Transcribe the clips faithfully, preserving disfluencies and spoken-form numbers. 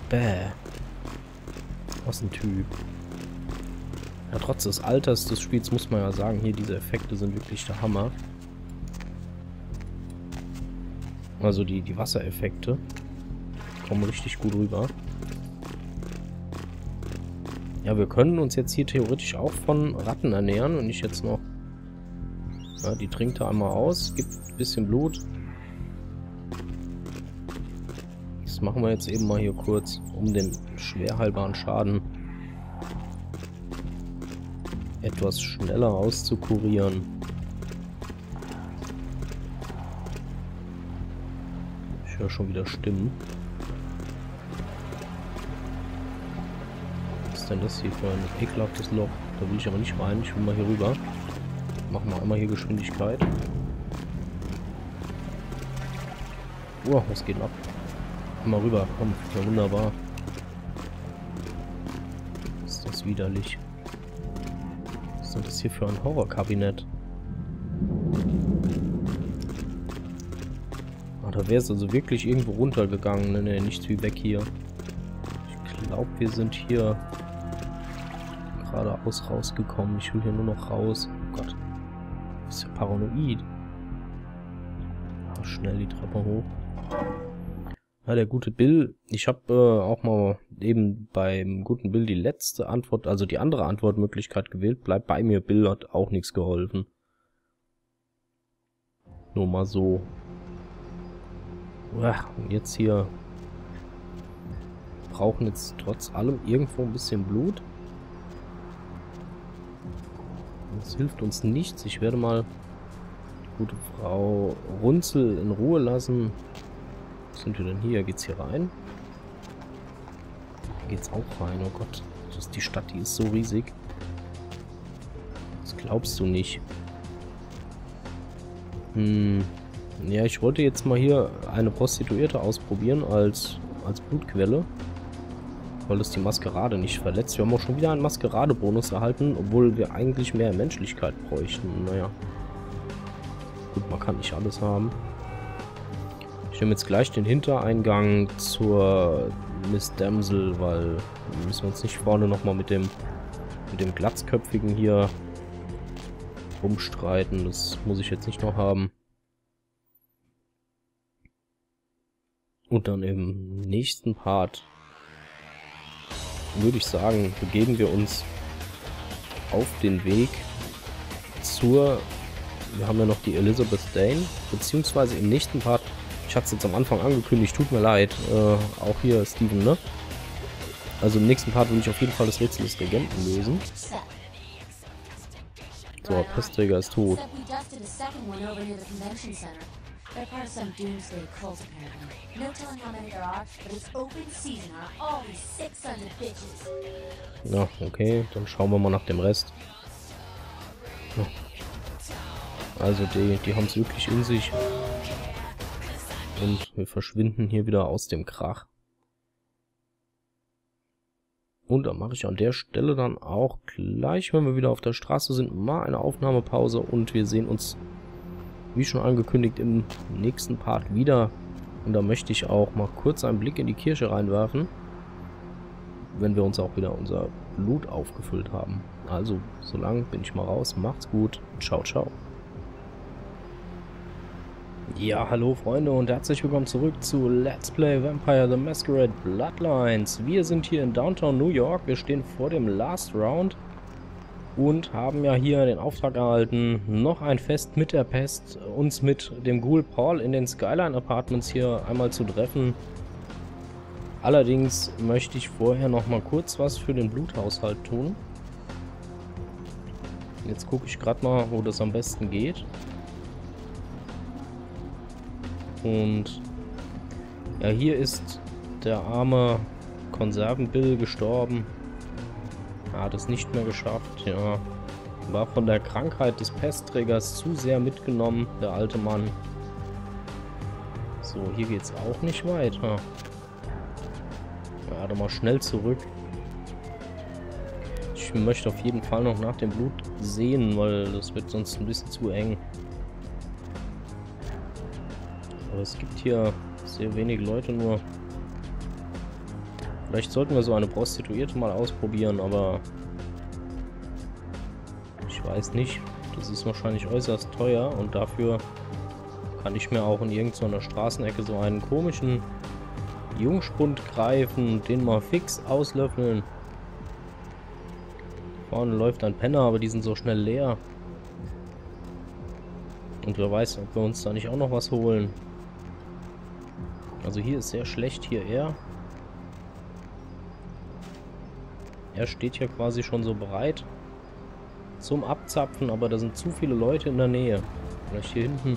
Bäh. Was ein Typ. Ja, trotz des Alters des Spiels muss man ja sagen, hier diese Effekte sind wirklich der Hammer. Also die, die Wassereffekte kommen richtig gut rüber. Ja, wir können uns jetzt hier theoretisch auch von Ratten ernähren und nicht jetzt noch... Ja, die trinkt er einmal aus, gibt ein bisschen Blut. Das machen wir jetzt eben mal hier kurz, um den schwer heilbaren Schaden etwas schneller auszukurieren. Ich höre schon wieder Stimmen. Was ist denn das hier für ein ekelhaftes Loch? Da will ich aber nicht rein. Ich will mal hier rüber. Machen wir einmal hier Geschwindigkeit. Oh, was geht ab? Mal rüber, komm. Ja, wunderbar. Ist das widerlich. Was ist denn das hier für ein Horrorkabinett? Ah, da wäre es also wirklich irgendwo runtergegangen. Ne, ne, nichts wie weg hier. Ich glaube, wir sind hier geradeaus rausgekommen. Ich will hier nur noch raus. Oh Gott. Das ist ja paranoid. Ach, schnell die Treppe hoch. Ja, der gute Bill. Ich habe äh, auch mal eben beim guten Bill die letzte Antwort, also die andere Antwortmöglichkeit gewählt. Bleibt bei mir. Bill hat auch nichts geholfen. Nur mal so. Ja, und jetzt hier. Brauchen jetzt trotz allem irgendwo ein bisschen Blut. Das hilft uns nichts. Ich werde mal gute Frau Runzel in Ruhe lassen. Wo sind wir denn hier? Geht's hier rein? Hier geht's auch rein. Oh Gott. Das ist die Stadt, die ist so riesig. Das glaubst du nicht. Hm. Ja, ich wollte jetzt mal hier eine Prostituierte ausprobieren als, als Blutquelle. Weil das die Maskerade nicht verletzt. Wir haben auch schon wieder einen Maskerade-Bonus erhalten, obwohl wir eigentlich mehr Menschlichkeit bräuchten. Naja. Gut, man kann nicht alles haben. Ich nehme jetzt gleich den Hintereingang zur Miss Damsel, weil wir müssen uns nicht vorne nochmal mit dem, mit dem Glatzköpfigen hier rumstreiten. Das muss ich jetzt nicht noch haben. Und dann im nächsten Part würde ich sagen, begeben wir uns auf den Weg zur, wir haben ja noch die Elizabeth Dane, beziehungsweise im nächsten Part, ich hatte es jetzt am Anfang angekündigt, tut mir leid, äh, auch hier Steven, ne? Also im nächsten Part will ich auf jeden Fall das Rätsel des Regenten lösen. So, Pestträger ist tot. They're part of some doomsday cult, apparently. No telling how many there are, but it's open season on all these six-hundred bitches. Ja, okay, dann schauen wir mal nach dem Rest. Ja. Also die, die haben es wirklich in sich. Und wir verschwinden hier wieder aus dem Krach. Und dann mache ich an der Stelle dann auch gleich, wenn wir wieder auf der Straße sind, mal eine Aufnahmepause und wir sehen uns, wie schon angekündigt, im nächsten Part wieder. Und da möchte ich auch mal kurz einen Blick in die Kirche reinwerfen, wenn wir uns auch wieder unser Blut aufgefüllt haben. Also, solange bin ich mal raus. Macht's gut. Ciao, ciao. Ja, hallo Freunde und herzlich willkommen zurück zu Let's Play Vampire the Masquerade Bloodlines. Wir sind hier in Downtown New York. Wir stehen vor dem Last Round. Und haben ja hier den Auftrag erhalten, noch ein Fest mit der Pest, uns mit dem Ghoul Paul in den Skyline Apartments hier einmal zu treffen. Allerdings möchte ich vorher noch mal kurz was für den Bluthaushalt tun. Jetzt gucke ich gerade mal, wo das am besten geht. Und ja, hier ist der arme Konservenbill gestorben. Er hat es nicht mehr geschafft, ja. War von der Krankheit des Pestträgers zu sehr mitgenommen, der alte Mann. So, hier geht's auch nicht weiter. Ja, dann mal schnell zurück. Ich möchte auf jeden Fall noch nach dem Blut sehen, weil das wird sonst ein bisschen zu eng. Aber es gibt hier sehr wenige Leute nur. Vielleicht sollten wir so eine Prostituierte mal ausprobieren, aber ich weiß nicht. Das ist wahrscheinlich äußerst teuer und dafür kann ich mir auch in irgendeiner Straßenecke so einen komischen Jungspund greifen und den mal fix auslöffeln. Vorne läuft ein Penner, aber die sind so schnell leer. Und wer weiß, ob wir uns da nicht auch noch was holen. Also hier ist sehr schlecht, hier er. Er steht hier quasi schon so bereit zum Abzapfen, aber da sind zu viele Leute in der Nähe. Vielleicht hier hinten.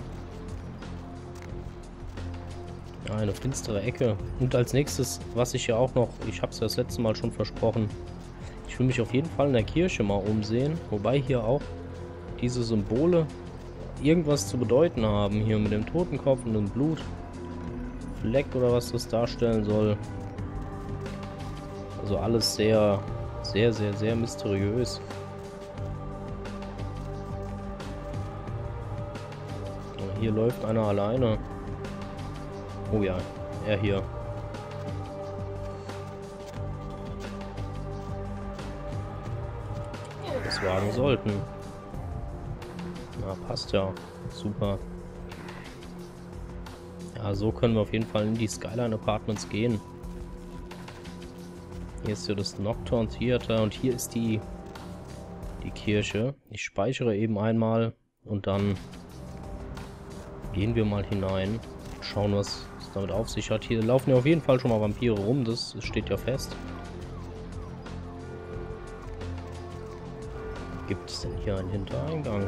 Ja, eine finstere Ecke. Und als nächstes, was ich ja auch noch, ich habe es ja das letzte Mal schon versprochen, ich will mich auf jeden Fall in der Kirche mal umsehen, wobei hier auch diese Symbole irgendwas zu bedeuten haben. Hier mit dem Totenkopf und dem Blutfleck oder was das darstellen soll. Also alles sehr, sehr, sehr, sehr mysteriös. Hier läuft einer alleine. Oh ja, er hier. Das wagen sollten. Na, passt ja. Super. Ja, so können wir auf jeden Fall in die Skyline Apartments gehen. Hier ist ja das Nocturne Theater und hier ist die, die Kirche. Ich speichere eben einmal und dann gehen wir mal hinein. Schauen, was es damit auf sich hat. Hier laufen ja auf jeden Fall schon mal Vampire rum, das steht ja fest. Gibt es denn hier einen Hintereingang?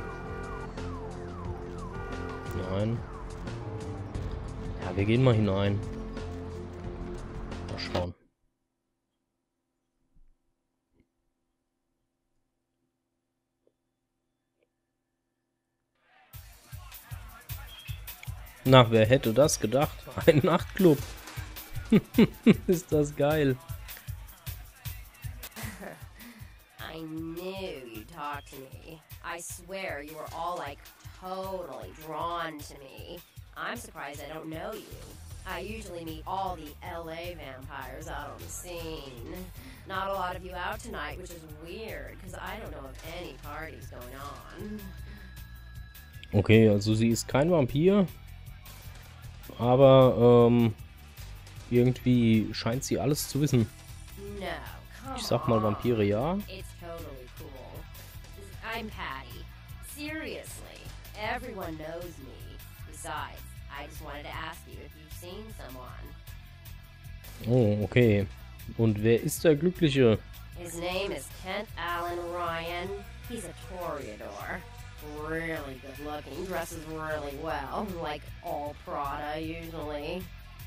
Nein. Ja, wir gehen mal hinein. Mal schauen. Na, wer hätte das gedacht? Ein Nachtclub. Ist das geil. I knew you'd talk to me. I swear you were all like totally drawn to me. I'm surprised I don't know you. I usually meet all the L A vampires out on the scene. Not a lot of you out tonight, which is weird, because I don't know of any parties going on. Okay, also sie ist kein Vampir. Aber ähm, irgendwie scheint sie alles zu wissen. No, come Ich sag mal Vampire ja. It's totally cool. I'm Patty. Seriously, everyone knows me. Besides, I just wanted to ask you if you've seen someone. Oh, okay. Und wer ist der Glückliche? His name is Kent Allen Ryan. He's a Toreador. Really good looking, dresses really well, like all Prada usually.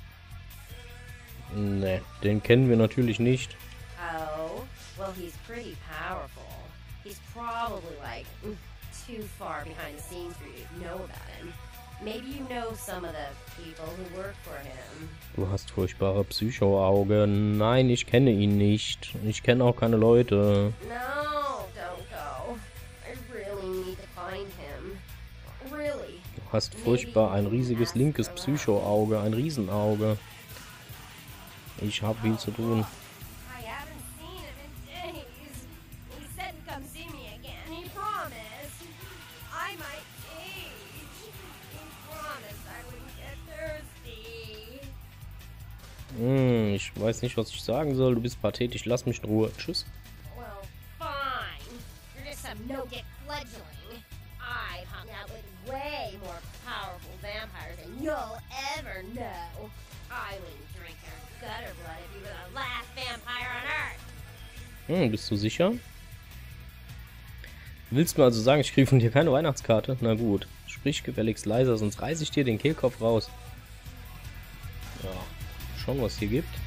Ne, den kennen wir natürlich nicht. Oh, well he's pretty powerful. He's probably like mm, too far behind the scenes for you to know about him. Maybe you know some of the people who work for him. Du hast furchtbare Psycho-Augen. Nein, ich kenne ihn nicht. Ich kenne auch keine Leute. No, don't go. I really need to find him. Really. Du hast furchtbar ein riesiges linkes Psycho-Auge, ein Riesenauge. Ich habe viel zu tun. I haven't seen him in days. He said to come see me again. He promised. I might age. He promised I wouldn't get thirsty. Hm, ich weiß nicht, was ich sagen soll. Du bist pathetisch. Lass mich in Ruhe. Tschüss. Well, fine. You're just some no-get fledgling. I've hung out with way more powerful vampires than you'll ever know. I wouldn't drink your gutter blood if you were the last vampire on Earth. Hm, bist du sicher? Willst du mir also sagen, ich kriege von dir keine Weihnachtskarte? Na gut. Sprich gefälligst leiser, sonst reiße ich dir den Kehlkopf raus. Ja, schauen, was es hier gibt.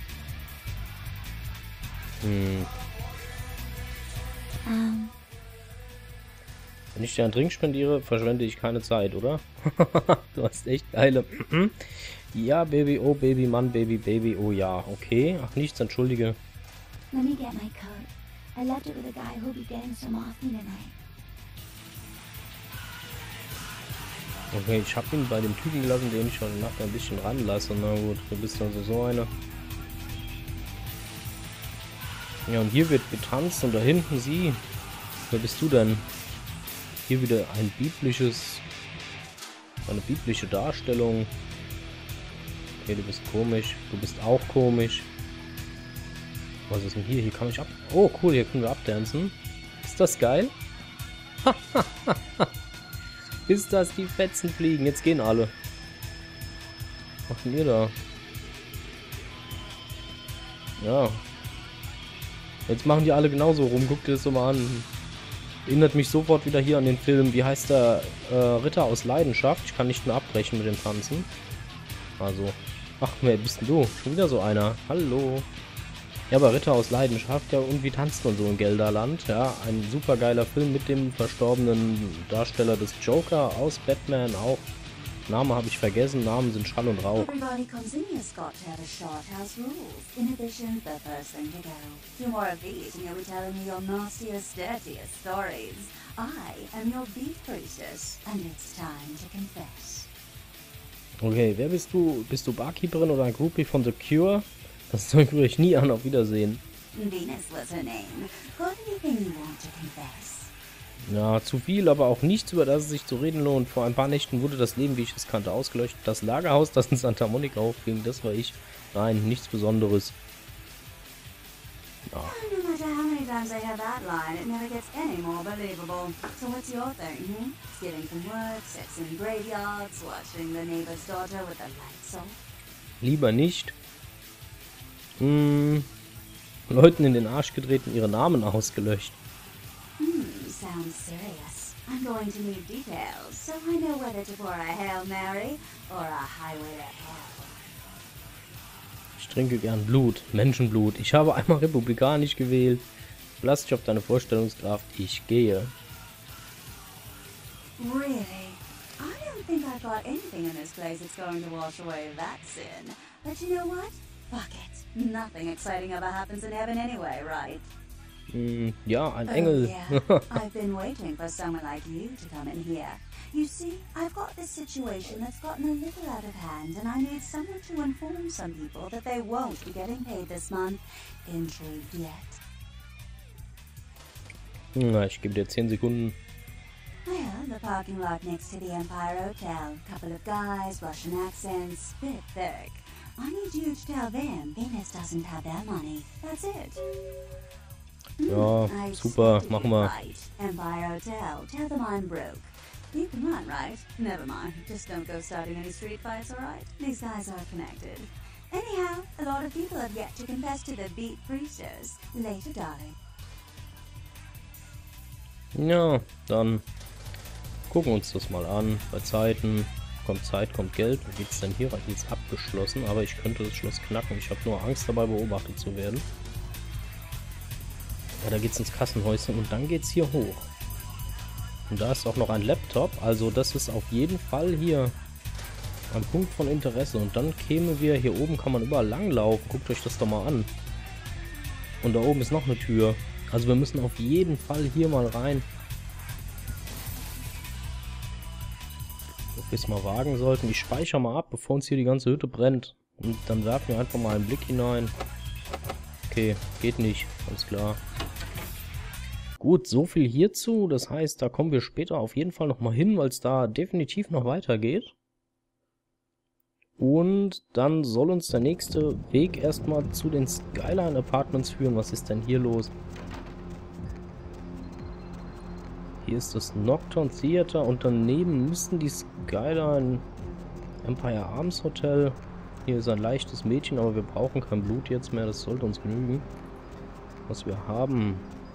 Hm. Um, Wenn ich dir einen Drink spendiere, verschwende ich keine Zeit, oder? Du hast echt geile... Ja, Baby, oh Baby, Mann, Baby, Baby, oh ja, okay. Ach, nichts, entschuldige. let me get my coat. I left it with a guy who'll be getting some off me tonight. Okay, ich habe ihn bei dem Typen gelassen, den ich heute Nacht ein bisschen ranlasse. Na gut, du bist also so eine. Ja, und hier wird getanzt und da hinten sie. Wer bist du denn? Hier wieder ein biblisches, eine biblische Darstellung. Okay, du bist komisch. Du bist auch komisch. Was ist denn hier? Hier kann ich ab... Oh, cool, hier können wir abdancen. Ist das geil? Ist das die Fetzen fliegen? Jetzt gehen alle. Was macht denn ihr da? Ja. Jetzt machen die alle genauso rum. Guckt dir das so mal an. Erinnert mich sofort wieder hier an den Film. Wie heißt der? Äh, Ritter aus Leidenschaft. Ich kann nicht mehr abbrechen mit dem Tanzen. Also. Ach, wer bist denn du? Schon wieder so einer. Hallo. Ja, aber Ritter aus Leidenschaft, ja, und wie tanzt man so in Gelderland? Ja, ein super geiler Film mit dem verstorbenen Darsteller des Joker aus Batman auch. Name habe ich vergessen, Namen sind Schall und Rauch. Everybody comes in here, Scott, to have a shot. House rules. Inhibition's the first thing to go. Two more of these and you'll be telling me your nastiest, dirtiest stories. I am your beat priestess, and it's time to confess. Okay, wer bist du? Bist du Barkeeperin oder ein Groupie von The Cure? Das rühre ich nie an, auf Wiedersehen. Venus was her name. Got anything you want to confess? Ja, zu viel, aber auch nichts, über das es sich zu reden lohnt. Vor ein paar Nächten wurde das Leben, wie ich es kannte, ausgeleuchtet. Das Lagerhaus, das in Santa Monica aufging, das war ich. Nein, nichts Besonderes. Ja. No matter how many times I hear that line, it never gets any more believable. So what's your thing, hmm? Stealing from work, sex in graveyards, watching the neighbor's daughter with the lights off? Lieber nicht. Hm, Leuten in den Arsch getreten, ihre Namen ausgelöscht. Hmm, sounds serious. I'm going to need details, so I know whether to pour a Hail Mary or a Highway to Hell. Ich trinke gern Blut, Menschenblut. Ich habe einmal republikanisch gewählt. Lass dich auf deine Vorstellungskraft. Ich gehe. Really? I don't think I've got anything in this place that's going to wash away that sin. But you know what? Fuck it. Nothing exciting ever happens in heaven anyway, right? Hm, ja, ein Oh, Engel. yeah. I've been waiting for someone like you to come in here. You see, I've got this situation that's gotten a little out of hand, and I need someone to inform some people that they won't be getting paid this month. Intrigued yet? Na, ich gebe dir zehn Sekunden. Well, the parking lot next to the Empire Hotel. Couple of guys, Russian accents, bit thick. I need you to tell them Venus doesn't have their money. That's it. Ja, I super, expected machen you wir. right. Empire Hotel. Tell them I'm broke. You can run, right? Never mind. Just don't go starting any street fights, alright? These guys are connected. Anyhow, a lot of people have yet to confess to the Beat Priestess. Later, darling. Ja, dann gucken wir uns das mal an. Bei Zeiten kommt Zeit, kommt Geld. Wie geht's denn hier rein? Hier ist abgeschlossen, aber ich könnte das Schloss knacken. Ich habe nur Angst dabei, beobachtet zu werden. Ja, da geht's ins Kassenhäuschen und dann geht's hier hoch. Und da ist auch noch ein Laptop, also das ist auf jeden Fall hier ein Punkt von Interesse. Und dann kämen wir, hier oben kann man überall langlaufen. Guckt euch das doch mal an. Und da oben ist noch eine Tür. Also wir müssen auf jeden Fall hier mal rein. Ob wir es mal wagen sollten. Ich speichere mal ab, bevor uns hier die ganze Hütte brennt. Und dann werfen wir einfach mal einen Blick hinein. Okay, geht nicht, ganz klar. Gut, so viel hierzu. Das heißt, da kommen wir später auf jeden Fall nochmal hin, weil es da definitiv noch weitergeht. Und dann soll uns der nächste Weg erstmal zu den Skyline Apartments führen. Was ist denn hier los? Hier ist das Nocturne Theater und daneben müssten die Skyline Empire Arms Hotel. Hier ist ein leichtes Mädchen, aber wir brauchen kein Blut jetzt mehr. Das sollte uns genügen. Was wir haben.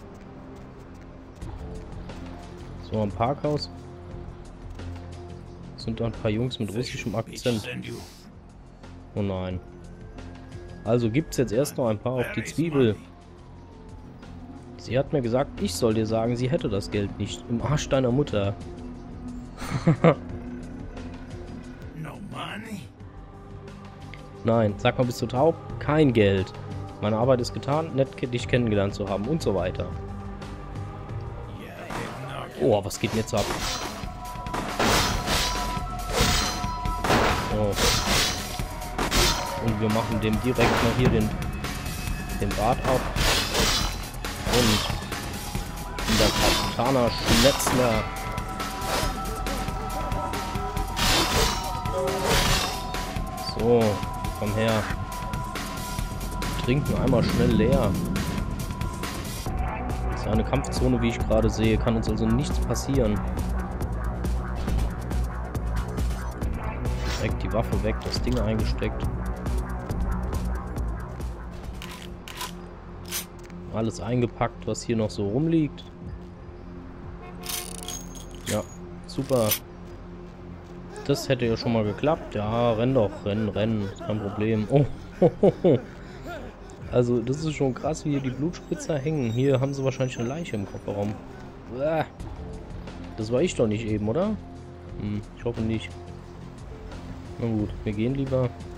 So, ein Parkhaus. Sind da ein paar Jungs mit russischem Akzent. Oh nein. Also gibt es jetzt erst noch ein paar auf die Zwiebel. Sie hat mir gesagt, ich soll dir sagen, sie hätte das Geld nicht. Im Arsch deiner Mutter. Nein, sag mal, bist du taub? Kein Geld. Meine Arbeit ist getan, nett dich kennengelernt zu haben und so weiter. Oh, was geht denn jetzt ab? Oh. Und wir machen dem direkt mal hier den, den Bart ab. Und der Katana Schnetzler. So, komm her. Trinken einmal schnell leer. Das ist eine Kampfzone, wie ich gerade sehe. Kann uns also nichts passieren. Direkt die Waffe weg, das Ding eingesteckt. Alles eingepackt, was hier noch so rumliegt. Ja, super. Das hätte ja schon mal geklappt. Ja, renn doch, rennen, rennen. Kein Problem. Oh, also das ist schon krass, wie hier die Blutspritzer hängen. Hier haben sie wahrscheinlich eine Leiche im Kofferraum. Das war ich doch nicht eben, oder? Hm, ich hoffe nicht. Na gut, wir gehen lieber.